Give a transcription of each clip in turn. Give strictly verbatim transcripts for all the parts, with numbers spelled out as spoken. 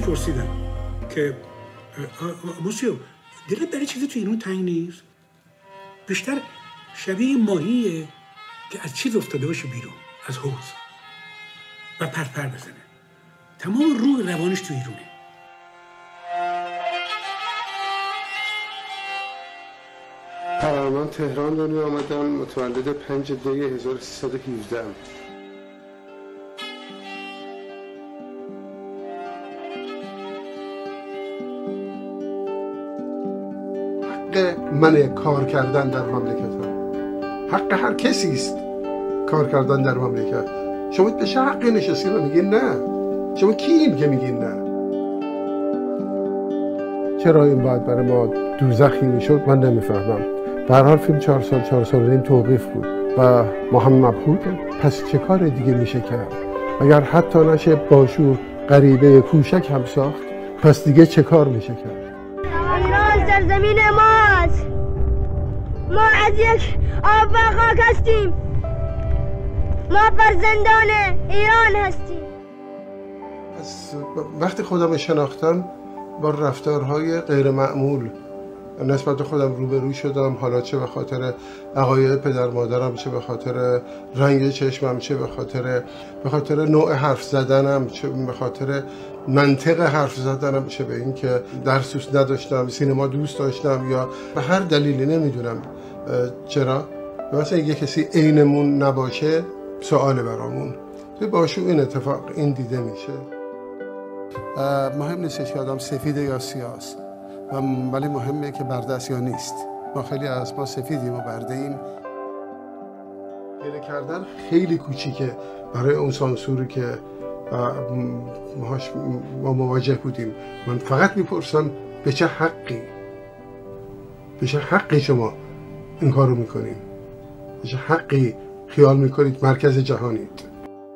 پرسیدم که موسیو دلت برای چیزی تو ایران تنگ نیست؟ بیشتر شبیه ماهیه که از چیز افتاده باشه بیرون، از حوض و پرپر بزنه. تمام روح روانش تو ایرونه. من تهران دنیا آمدم، متولد پنج دی هزار و سیصد و هفده ام. حق من کار کردن در مملکت، حق هر کسی است کار کردن در مملکت. شما به چه حقی نشستین و میگین نه؟ شما کیین که میگین نه؟ چرا این باید برای ما دوزخی میشد من نمیفهمم. به هر حال فیلم چهار سال چهار سال و نیم توقیف بود و ما هم مبهوت. پس چه کار دیگه میشه کرد؟ اگر حتی نشه باشور غریبه کوشک هم ساخت، پس دیگه چه کار میشه کرد؟ ایران سرزمین ماست. ما از یک آب و خاک هستیم. ما فرزندان ایران هستیم. از وقتی خودم شناختم با رفتارهای غیر معمول نسبت خودم روبرو شدم، حالا چه به خاطر عقاید پدر مادرم، چه به خاطر رنگ چشمم، چه به خاطر به خاطر نوع حرف زدنم، چه به خاطر منطق حرف زدنم، چه به این که درس دوست نداشتم، سینما دوست داشتم، یا به هر دلیلی نمیدونم چرا. مثلا یه کسی عینمون نباشه سواله برامون. باشو این اتفاق این دیده میشه. مهم نیستش که آدم سفیده یا سیاست، ولی مهمه که برده است یا نیست. ما خیلی از ما سفیدیم و برده ایم. گله کردن خیلی کوچیکه برای اون سانسوری که ماهاش ما مواجه بودیم. من فقط میپرسم به چه حقی به چه حقی شما این کارو میکنین؟ به چه حقی خیال میکنید مرکز جهانید؟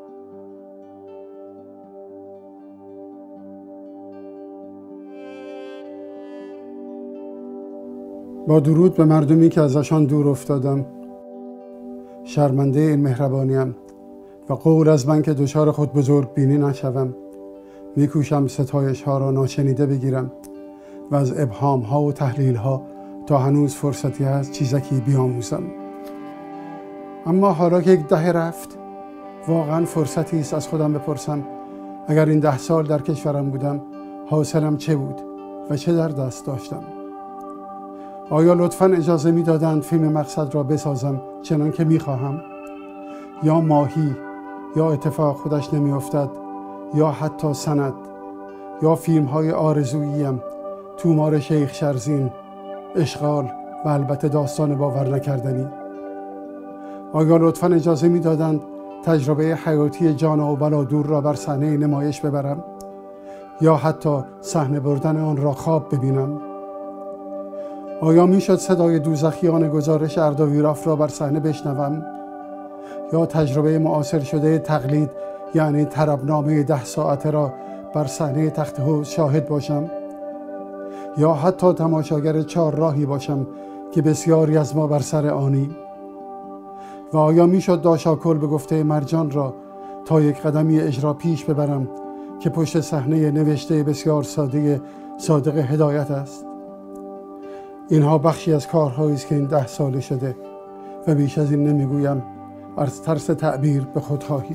با درود به مردمی که ازشان دور افتادم، شرمنده این مهربانیم و قول از من که دچار خود بزرگ بینی نشوم. میکوشم ستایش ها را ناشنیده بگیرم و از ابهام ها و تحلیل ها تا هنوز فرصتی هست چیزکی بیاموزم. اما حالا که یک دهه رفت، واقعا فرصتی است از خودم بپرسم اگر این ده سال در کشورم بودم حاصلم چه بود و چه در دست داشتم. آیا لطفاً اجازه میدادند فیلم مقصد را بسازم چنان که میخواهم؟ یا ماهی، یا اتفاق خودش نمیافتد، یا حتی سند، یا فیلم های آرزوییم، تومار شیخ شرزین، اشغال و البته داستان باور نکردنی. آیا لطفاً اجازه میدادند تجربه حیاتی جان و بلادور را بر صحنه نمایش ببرم، یا حتی صحنه بردن آن را خواب ببینم؟ آیا میشد صدای دوزخیان گزارش اردویراف را بر صحنه بشنوم، یا تجربه معاصر شده تقلید یعنی طربنامه ده ساعته را بر صحنه تخت حوض شاهد باشم، یا حتی تماشاگر چهار راهی باشم که بسیاری از ما بر سر آنیم؟ و آیا میشد داشاکل به گفته مرجان را تا یک قدمی اجرا پیش ببرم که پشت صحنه نوشته بسیار ساده صادق هدایت است؟ اینها بخشی از کارهایی است که این ده ساله شده و بیش از این نمیگویم از ترس تعبیر به خودخواهی.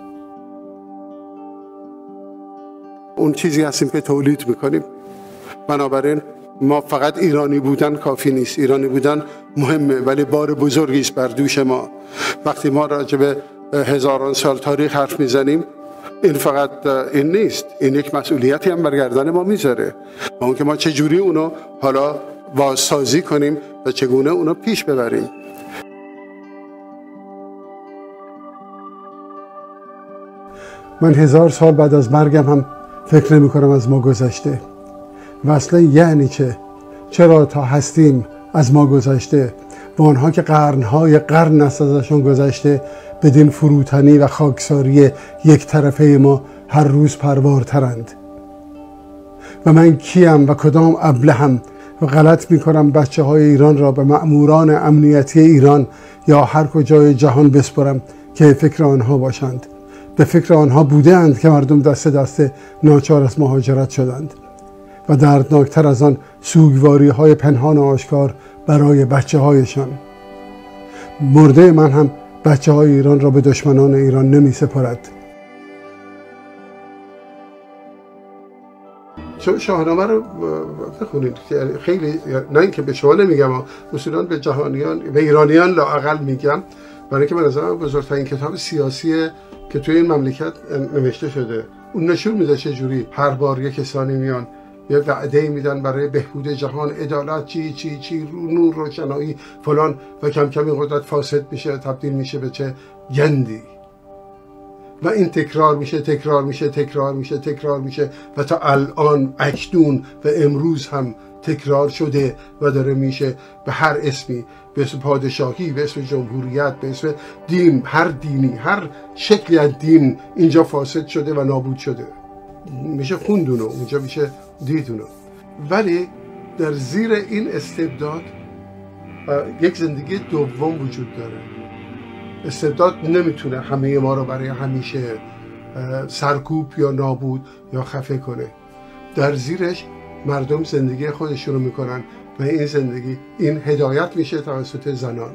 اون چیزی هستیم که تولید میکنیم. بنابراین ما فقط ایرانی بودن کافی نیست. ایرانی بودن مهمه ولی بار بزرگی است بر دوش ما. وقتی ما راجع به هزاران سال تاریخ حرف میزنیم، این فقط این نیست، این یک مسئولیتی هم بر گردن ما میذاره. و اون که ما چجوری اونو حالا بازسازی کنیم و چگونه اونو پیش ببریم. من هزار سال بعد از مرگم هم فکر نمی کنم از ما گذشته. و اصلا یعنی چه؟ چرا تا هستیم از ما گذشته و آنها که قرنهای قرن است ازشون گذشته بدین فروتنی و خاکساری یک طرفه ما هر روز پروارترند. و من کیم و کدام ابلهم و غلط می کنم بچه های ایران را به مأموران امنیتی ایران یا هر کجای جهان بسپرم که فکر آنها باشند. به فکر آنها بودند که مردم دست دست ناچار از مهاجرت شدند و دردناکتر از آن سوگواری های پنهان و آشکار برای بچه هایشان. مرده من هم بچه های ایران را به دشمنان ایران نمی سپارد. شما شاهنامه رو بخونید، خیلی، نه اینکه به شما نمیگم، اصولا به جهانیان، به ایرانیان لااقل میگم، برای اینکه من از آن بزرگترین کتاب سیاسی که توی این مملکت نوشته شده. اون نشون میده چه جوری هر بار یک کسانی میان یه وعده میدن برای بهبود جهان، عدالت، چی چی چی، نور، روشنایی، فلان، و کم کم این قدرت فاسد میشه، تبدیل میشه به چه گندی، و این تکرار میشه تکرار میشه تکرار میشه تکرار میشه و تا الان اکنون و امروز هم تکرار شده و داره میشه به هر اسمی، به اسم پادشاهی، به اسم جمهوریت، به اسم دین، هر دینی، هر شکلی از دین اینجا فاسد شده و نابود شده. میشه خوندونو، اونجا میشه دیدونو. ولی در زیر این استبداد یک زندگی دوم وجود داره. استبداد نمیتونه همه ما رو برای همیشه سرکوب یا نابود یا خفه کنه. در زیرش مردم زندگی خودشون رو میکنن و این زندگی، این هدایت میشه توسط زنان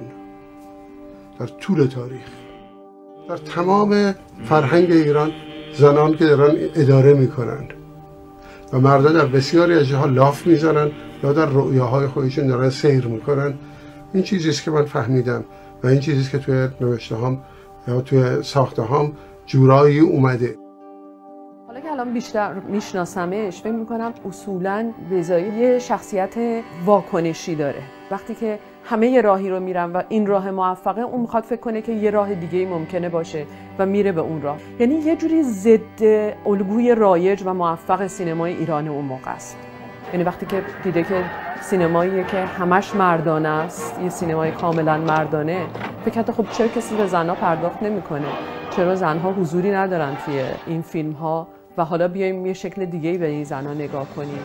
در طول تاریخ. در تمام فرهنگ ایران زنان که دارن اداره میکنن و مردان در بسیاری از جاها لاف میزنن یا در رؤیاهای خودشون دارن سیر میکنن. این چیزیست که من فهمیدم و این چیزیست که توی نوشته هام یا توی ساخته هام جورایی اومده. حالا که الان بیشتر میشناسمش، فکر میکنم اصولاً رضایی یه شخصیت واکنشی داره. وقتی که همه یه راهی رو میرن و این راه موفقه، اون میخواد فکر کنه که یه راه دیگه‌ای ممکنه باشه و میره به اون راه. یعنی یه جوری ضد الگوی رایج و موفق سینمای ایران اون موقع است. یعنی وقتی که دیده که سینماییه که همش مردانه است، یه سینمای کاملا مردانه، فکر کرده خب چرا کسی به زنها پرداخت نمیکنه؟ چرا زنها حضوری ندارن توی این فیلم ها و حالا بیایم یه شکل دیگه‌ای به این زنها نگاه کنیم.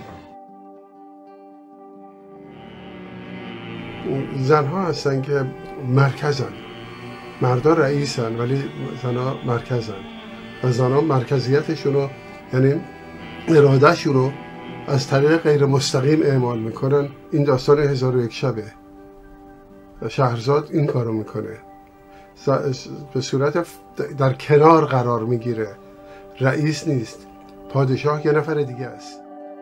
زنها هستن که مرکزن، مردا رئیسن ولی زنها مرکزن و زنها مرکزیتشون رو، یعنی ارادهشون رو از طریق غیر مستقیم اعمال میکنن. این داستان هزار و یک شبه. شهرزاد این کارو میکنه، به صورت در کنار قرار میگیره، رئیس نیست، پادشاه یه نفر دیگه است.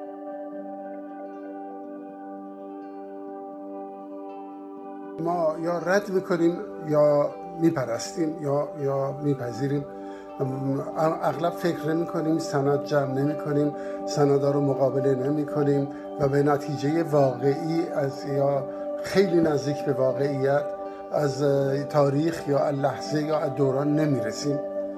ما یا رد میکنیم یا میپرستیم یا یا میپذیریم. اغلب فکر نمی کنیم، سند جمع نمی کنیم، سندا رو مقابله نمی کنیم و به نتیجه واقعی از یا خیلی نزدیک به واقعیت از تاریخ یا از لحظه یا از دوران نمی رسیم.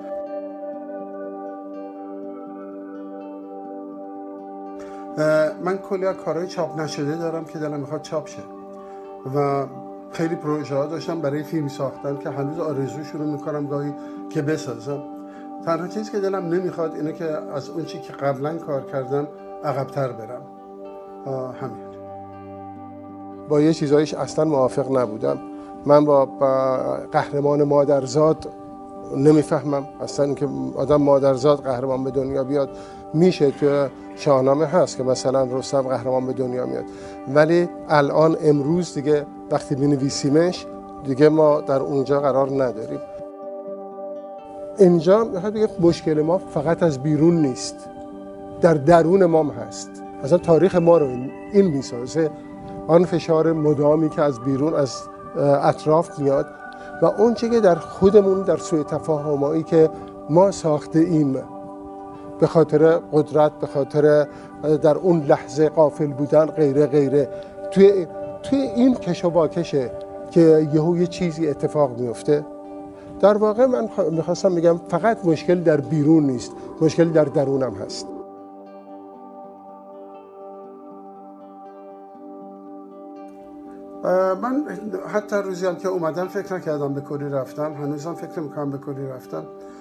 من کلی کارهای چاپ نشده دارم که دلم میخواد چاپ شه و خیلی پروژه ها داشتم برای فیلم ساختن که هنوز آرزو شروع میکنم گاهی که بسازم. تنها چیزی که دلم نمیخواد اینه که از اون چیزی که قبلا کار کردم عقب‌تر برم. همین. با یه چیزایش اصلا موافق نبودم. من با, با قهرمان مادرزاد نمیفهمم اصلا که آدم مادرزاد قهرمان به دنیا بیاد. میشه توی شاهنامه هست که مثلا رستم قهرمان به دنیا میاد، ولی الان امروز دیگه وقتی بنویسیمش دیگه ما در اونجا قرار نداریم. اینجا دیگه مشکل ما فقط از بیرون نیست، در درون ما هم هست. اصلا تاریخ ما رو این میسازه، آن فشار مدامی که از بیرون از اطراف میاد و اون چیزی که در خودمون در سوء تفاهمایی که ما ساخته ایم به خاطر قدرت، به خاطر در اون لحظه غافل بودن، غیره غیره، توی توی این کش و واکشه که یهو یه چیزی اتفاق میفته. در واقع من میخواستم بگم فقط مشکل در بیرون نیست، مشکل در درونم هست. من حتی روزی هم که اومدم فکر نکردم به کلی رفتم، هنوزم فکر میکنم به کلی رفتم.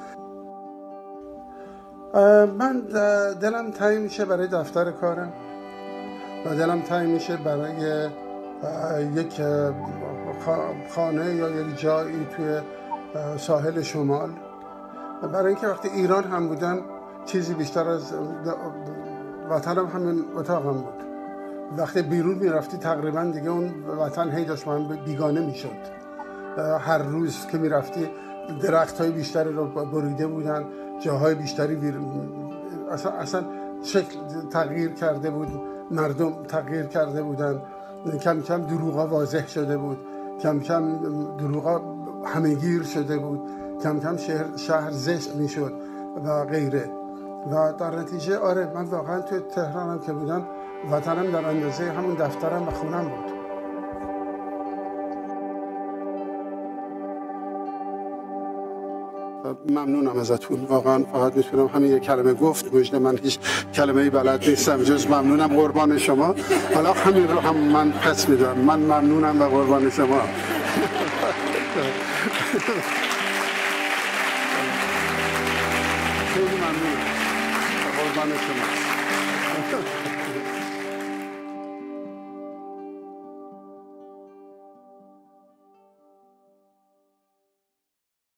من دلم تنگ میشه برای دفتر کارم و دلم تنگ میشه برای یک خانه یا یک جایی توی ساحل شمال برای اینکه وقتی ایران هم بودم چیزی بیشتر از وطنم همین اتاقم بود. وقتی بیرون میرفتی تقریبا دیگه اون وطن هی داشت من بیگانه میشد. هر روز که میرفتی درخت های بیشتری رو بریده بودن، جاهای بیشتری بیر... اصلا, اصلا شکل تغییر کرده بود، مردم تغییر کرده بودن، کم کم دروغا واضح شده بود، کم کم دروغا همهگیر شده بود، کم کم شهر, شهر زشت میشد و غیره. و در نتیجه آره من واقعا توی تهرانم که بودم وطنم در اندازه همون دفترم و خونم بود. ممنونم ازتون واقعا. فقط میتونم همین یک کلمه گفت مجد من هیچ کلمه‌ای بلد نیستم جز ممنونم، قربان شما. حالا همین رو هم من پس میدم، من ممنونم و قربان شما. خیلی ممنونم قربان شما.